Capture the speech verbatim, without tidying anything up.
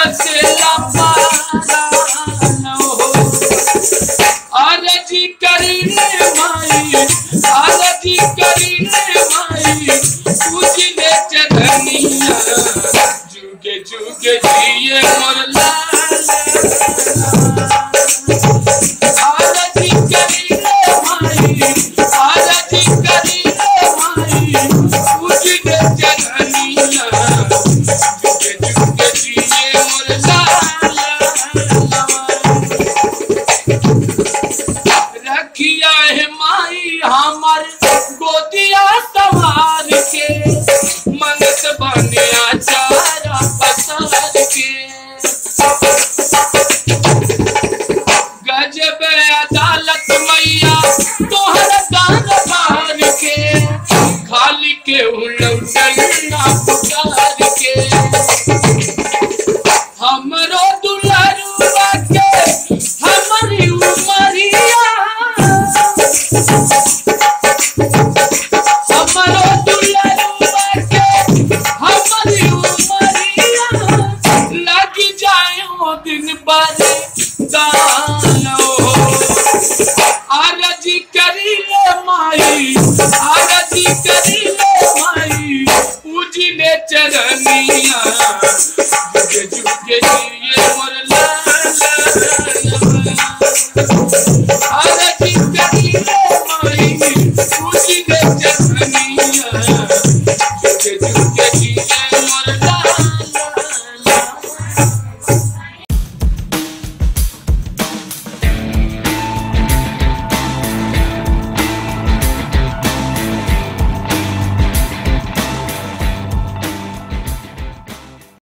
बसेला पारान हो। आरजी करीले माई आरजी करीले माई पूजले चरनिया जुगे जुगे जिए मोर लाला। आरजी करीले माई आरजी करीले माई पूजले चरनिया जुगे जुगे जिए मोर लाला। रखिया है माई हमार गोदिया सवार के मनस बनिया चारा पसार के। गजब अदालत मैया तोहर दान मार के खाली के उलटन ना पुकार के। हमरो दुलारुआ के हमारी उमरिया हमरो दुलारुआ के हमारी उमरिया लग जाए वो दिन बारे दानो। आरजी करीले माई आरजी करीले माई पूजले चरनिया जुगे जुगे